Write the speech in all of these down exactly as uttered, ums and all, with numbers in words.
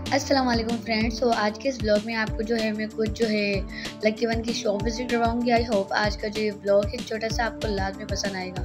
अस्सलाम वालेकुम फ्रेंड्स। तो आज के इस व्लॉग में आपको जो है मैं कुछ जो है लकी वन की शॉप विजिट करवाऊंगी। आई होप आज का जो ये व्लॉग है छोटा सा आपको लाजमी पसंद आएगा।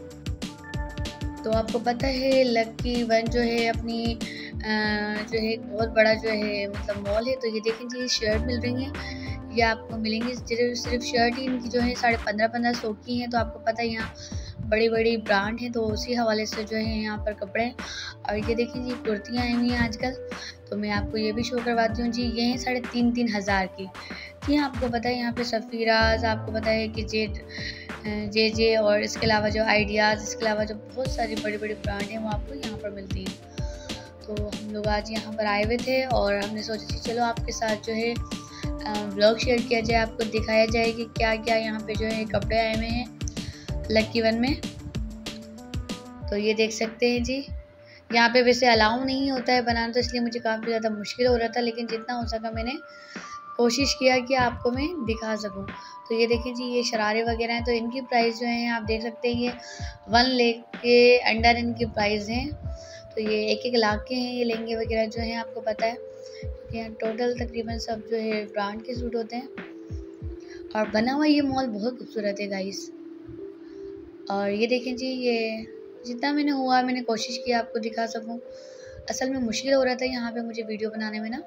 तो आपको पता है लकी वन जो है अपनी आ, जो है बहुत बड़ा जो है मतलब मॉल है। तो ये देखें जी शर्ट मिल रही है, ये आपको मिलेंगी सिर्फ सिर्फ शर्ट ही इनकी जो है साढ़े पंद्रह पंद्रह सौ की हैं। तो आपको पता है यहाँ बड़ी बड़ी ब्रांड है, तो उसी हवाले से जो है यहाँ पर कपड़े। और ये देखिए जी कुर्तियाँ आई हुई हैं आजकल, तो मैं आपको ये भी शो करवाती हूँ जी। ये हैं साढ़े तीन तीन हज़ार की। जी आपको पता है यहाँ पे सफ़ीराज, आपको पता है कि जे जे जे और इसके अलावा जो आइडियाज़, इसके अलावा जो बहुत सारी बड़ी बड़ी ब्रांड हैं वो आपको यहाँ पर मिलती हैं। तो हम लोग आज यहाँ पर आए हुए थे और हमने सोचा कि चलो आपके साथ जो है व्लॉग शेयर किया जाए, आपको दिखाया जाए कि क्या क्या यहाँ पे जो है कपड़े आए हुए हैं लकी वन में। तो ये देख सकते हैं जी, यहाँ पे वैसे अलाउ नहीं होता है बनाना, तो इसलिए मुझे काफ़ी ज़्यादा मुश्किल हो रहा था, लेकिन जितना हो सका मैंने कोशिश किया कि आपको मैं दिखा सकूं। तो ये देखिए जी ये शरारे वगैरह हैं, तो इनकी प्राइस जो है आप देख सकते हैं ये वन लेख के अंडर इनकी प्राइस हैं। तो ये एक एक लाख के हैं ये लहंगे वगैरह जो हैं, आपको पता है क्योंकि यहाँ टोटल तकरीबन सब जो है ब्रांड के सूट होते हैं। और बना हुआ ये मॉल बहुत खूबसूरत है गाइस। और ये देखें जी ये जितना मैंने हुआ मैंने कोशिश की आपको दिखा सकूं। असल में मुश्किल हो रहा था यहाँ पे मुझे वीडियो बनाने में ना,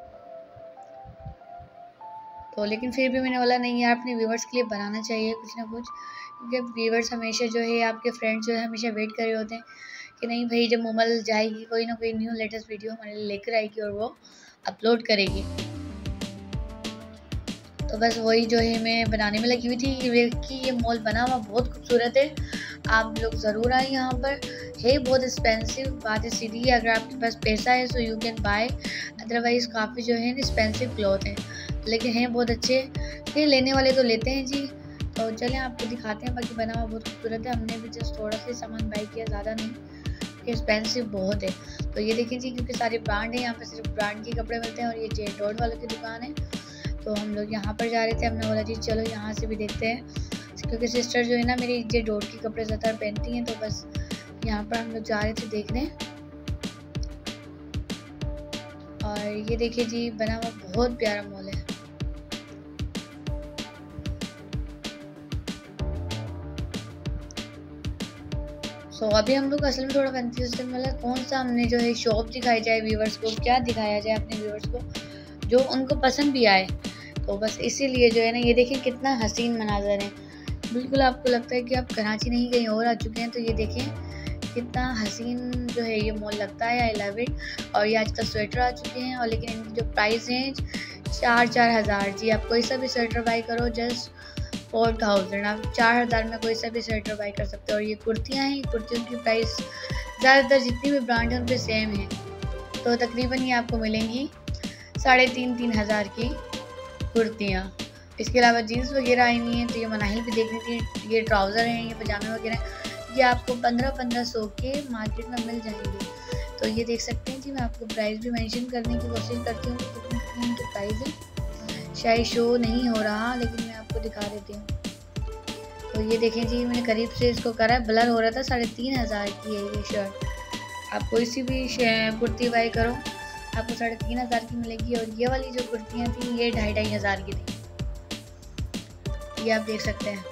तो लेकिन फिर भी मैंने बोला नहीं यार अपने व्यूवर्स के लिए बनाना चाहिए कुछ ना कुछ, क्योंकि व्यूवर्स हमेशा जो है आपके फ्रेंड्स जो है हमेशा वेट कर रहे होते हैं कि नहीं भाई जब मुमल जाएगी कोई ना कोई न्यू लेटेस्ट वीडियो हमारे लिए लेकर आएगी और वो अपलोड करेगी। तो बस वही जो है मैं बनाने में लगी हुई थी कि ये मॉल बना हुआ बहुत खूबसूरत है, आप लोग ज़रूर आए। यहाँ पर है बहुत एक्सपेंसिव, बात सीधी है, अगर आपके पास पैसा है so you can buy, otherwise काफ़ी जो है एक्सपेंसिव क्लॉथ है, लेकिन हैं बहुत अच्छे। फिर लेने वाले तो लेते हैं जी। तो चलें आपको दिखाते हैं, बाकी बना हुआ बहुत खूबसूरत है। हमने भी जस्ट थोड़ा सा सामान बाई किया, ज़्यादा नहीं, एक्सपेंसिव बहुत है। तो ये देखें जी क्योंकि सारे ब्रांड हैं यहाँ पर, सिर्फ ब्रांड के कपड़े मिलते हैं और ये जे डॉट वालों की दुकान है। तो हम लोग यहाँ पर जा रहे थे, हमने बोला जी चलो यहाँ से भी देखते हैं, क्योंकि सिस्टर जो है ना मेरी जे डॉट के कपड़े ज़्यादा पहनती हैं, तो बस यहाँ पर हम लोग जा रहे थे देखने। और ये देखिए जी बना हुआ बहुत प्यारा मॉल है। सो so, अभी हम लोग असल में थोड़ा कंफ्यूज थे, मतलब कौन सा हमने जो है शॉप दिखाई जाए व्यूवर्स को, क्या दिखाया जाए अपने व्यूवर्स को जो उनको पसंद भी आए। तो बस इसीलिए जो है ना ये देखिए कितना हसीन मनाजर है, बिल्कुल आपको लगता है कि आप कराची नहीं कहीं और आ चुके हैं। तो ये देखें कितना हसीन जो है ये मॉल लगता है, आई लव इट। और ये आजकल स्वेटर आ चुके हैं, और लेकिन इनकी जो प्राइस है चार चार हज़ार जी। आप कोई सा भी स्वेटर बाई करो जस्ट फोर थाउजेंड, आप चार हज़ार में कोई सा भी स्वेटर बाई कर सकते हो। और ये कुर्तियाँ हैं, कुर्तियों की प्राइस ज़्यादातर जितनी भी ब्रांड है उन पर सेम है, तो तकरीबन ये आपको मिलेंगी साढ़े तीन तीन हज़ार की कुर्तियाँ। इसके अलावा जीन्स वगैरह आई हुई हैं, तो ये मनाहिल भी देख रही थी, ये ट्राउज़र हैं, ये पजामे वगैरह, ये आपको पंद्रह पंद्रह सौ के मार्केट में मिल जाएंगे। तो ये देख सकते हैं जी, मैं आपको प्राइस भी मेंशन करने की कोशिश करती हूँ कि कितनी इनकी प्राइस है। शायद शो नहीं हो रहा लेकिन मैं आपको दिखा देती हूँ। तो ये देखें जी मैंने करीब से इसको करा, ब्लर हो रहा था, साढ़े तीन हज़ार की है ये शर्ट। आप कोई सी भी कुर्ती बाई करो आपको साढ़े तीन हज़ार की मिलेगी। और ये वाली जो कुर्तियाँ थी ये ढाई ढाई हज़ार की थी, ये आप देख सकते हैं।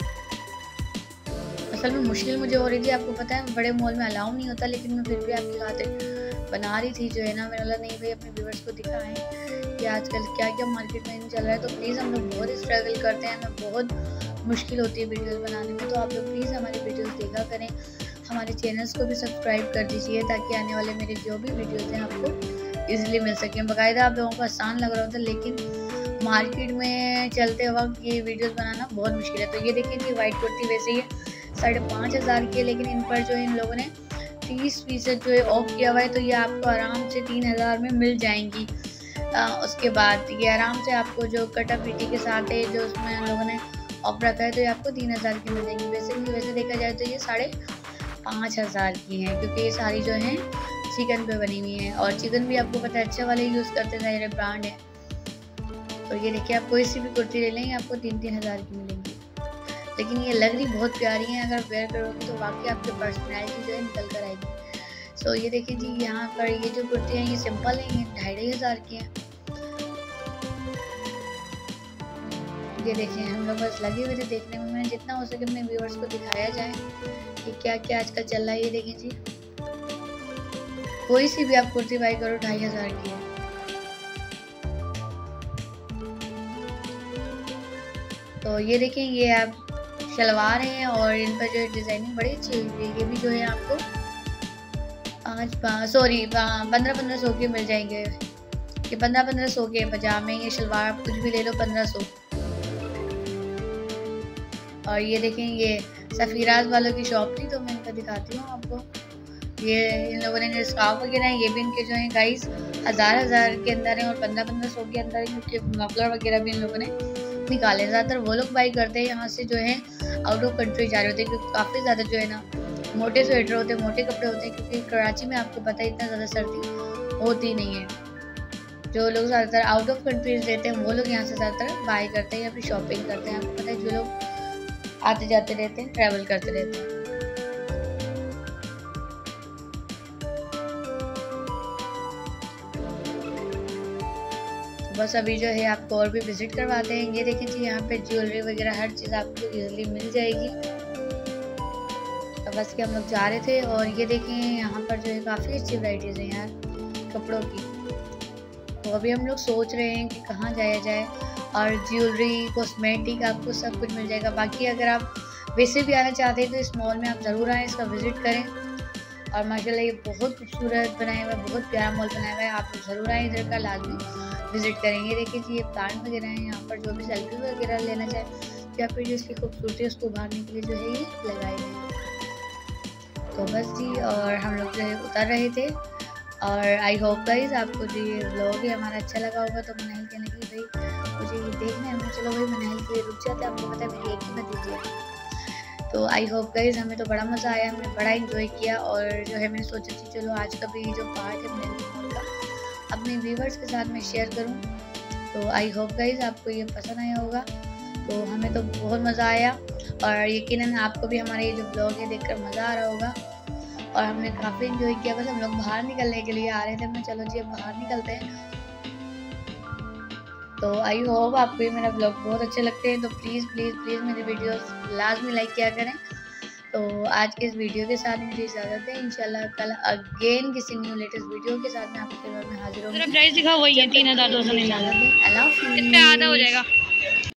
असल में मुश्किल मुझे हो रही थी, आपको पता है बड़े मॉल में अलाउ नहीं होता, लेकिन मैं फिर भी आपकी खातिर बना रही थी जो है ना। मैंने बोला नहीं भाई अपने व्यूवर्स को दिखाएं कि आजकल क्या क्या मार्केट में चल रहा है। तो प्लीज़ हम लोग बहुत स्ट्रगल करते हैं, हमें बहुत मुश्किल होती है वीडियोस बनाने में, तो आप लोग प्लीज़ हमारी वीडियोस देखा करें, हमारे चैनल्स को भी सब्सक्राइब कर दीजिए ताकि आने वाले मेरे जो भी वीडियोज़ हैं आपको ईज़िली मिल सकें। बाकायदा आप लोगों को आसान लग रहा होता है, लेकिन मार्केट में चलते वक्त ये वीडियोस बनाना बहुत मुश्किल है। तो ये देखिए कि वाइट कुर्ती वैसे ही साढ़े पाँच हज़ार की है, लेकिन इन पर जो है इन लोगों ने तीस फीसद जो है ऑफ किया हुआ है, तो ये आपको आराम से तीन हज़ार में मिल जाएंगी। आ, उसके बाद ये आराम से आपको जो कटा पीटी के साथ है जो उसमें इन लोगों ने ऑफ रखा है, तो ये आपको तीन हज़ार की मिल जाएंगी। वैसे भी वैसे देखा जाए तो ये साढ़े पाँच हज़ार की हैं, क्योंकि ये सारी जो है चिकन पे बनी हुई है, और चिकन भी आपको पता है अच्छे वाले यूज़ करते हैं, मेरे ब्रांड है। तो ये देखिए आप कोई सी भी कुर्ती ले लेंगे आपको तीन तीन हज़ार की मिलेंगी, लेकिन ये लग रही बहुत प्यारी है, अगर वेयर करोगे तो वाकई आपकी पर्सनैलिटी जो है निकल कर आएगी। सो ये देखिए जी, यहाँ पर ये जो कुर्ती हैं ये सिंपल है, ये ढाई ढाई हज़ार की हैं। ये देखिए हम लोग बस लगे हुए थे देखने में, मैंने जितना हो सके अपने व्यूअर्स को दिखाया जाए कि क्या क्या आजकल चल रहा है। ये देखिए जी, कोई सी भी आप कुर्ती बाई करो ढाई हज़ार की है। तो ये देखें, ये आप शलवार हैं और इन पर जो डिज़ाइनिंग बड़ी अच्छी हुई है। ये भी जो है आपको पाँच सॉरी पंद्रह पंद्रह सौ के मिल जाएंगे। ये पंद्रह पंद्रह सौ के पजामे, ये शलवार आप कुछ भी ले लो पंद्रह सौ। और ये देखें, ये सफ़ीराज वालों की शॉप थी, तो मैं इनका दिखाती हूँ आपको। ये इन लोगों ने स्कार्फ वगैरह हैं, ये भी इनके जो हैं गाइस हज़ार हज़ार के अंदर हैं और पंद्रह पंद्रह सौ के अंदर हैं, क्योंकि मफलर वगैरह भी इन लोगों ने निकाले। ज़्यादातर वो लोग बाई करते हैं यहाँ से जो है आउट ऑफ कंट्री जा रहे होते हैं, क्योंकि काफ़ी ज़्यादा जो है ना मोटे स्वेटर होते हैं, मोटे कपड़े होते हैं, क्योंकि कराची में आपको पता है इतना ज़्यादा सर्दी होती नहीं है। जो लोग ज़्यादातर आउट ऑफ कंट्रीज रहते हैं वो लोग यहाँ से ज़्यादातर बाई करते हैं या फिर शॉपिंग करते हैं। आपको पता है जो लोग आते जाते रहते हैं, ट्रैवल करते रहते हैं। बस अभी जो है आपको और भी विजिट करवाते हैं। ये देखिए जी, यहाँ पे ज्वेलरी वगैरह हर चीज़ आपको इजीली मिल जाएगी। तो बस कि हम लोग जा रहे थे और ये देखें यहाँ पर जो है काफ़ी अच्छी वैराइटीज़ हैं यार कपड़ों की। तो अभी हम लोग सोच रहे हैं कि कहाँ जाया जाए, और ज्वेलरी, कॉस्मेटिक आपको सब कुछ मिल जाएगा। बाकी अगर आप वैसे भी आना चाहते हैं तो इस मॉल में आप ज़रूर आएँ, इसका विज़िट करें। और माशाल्लाह ये बहुत खूबसूरत बनाया हुआ है, बहुत प्यारा मॉल बनाया हुआ है। आप ज़रूर आएँ, इधर का लाजमी विज़िट करेंगे। देखिए जी, ये प्लांट वगैरह हैं, यहाँ पर जो भी सेल्फी वगैरह लेना चाहे या फिर जो इसकी खूबसूरती है उसको उभारने के लिए जो है ये लगाए गए हैं। तो बस जी, और हम लोग जो है उतर रहे थे। और आई होप गाइस आपको जो ये व्लॉग है हमारा अच्छा लगा होगा। तो मनाहिल कहने की भाई मुझे ये देखना है, मैं चलो भाई मनाहिल के लिए रुक जाते हैं, आपको पता है मेरी एक ही मत दीजिए। तो आई होप गाइस हमें तो बड़ा मज़ा आया, हमने बड़ा इंजॉय किया। और जो है मैंने सोचा थी चलो आज का भी जो पार्ट है मनाहिल मॉल का अपने व्यूवर्स के साथ मैं शेयर करूं। तो आई होप गाइस आपको ये पसंद आया होगा। तो हमें तो बहुत मज़ा आया और यकीनन आपको भी हमारा ये जो ब्लॉग है देखकर मज़ा आ रहा होगा। और हमने काफ़ी इंजॉय किया। बस हम लोग बाहर निकलने के लिए आ रहे थे, मैं चलो जी अब बाहर निकलते हैं। तो आई होप आपको ये मेरा ब्लॉग बहुत अच्छे लगते हैं। तो प्लीज़ प्लीज़ प्लीज़ मेरी वीडियोस लाजमी लाइक किया करें। तो आज के इस वीडियो के साथ मुझे इजाज़त है। इंशाल्लाह कल अगेन किसी न्यू लेटेस्ट वीडियो के साथ मैं आपके घर में हाजिर होंगी। प्राइस दिखा वही है तीन हज़ार दो सौ निन्यानवे। अल्लाह हाफ़िज़। इस पे आधा हो जाएगा।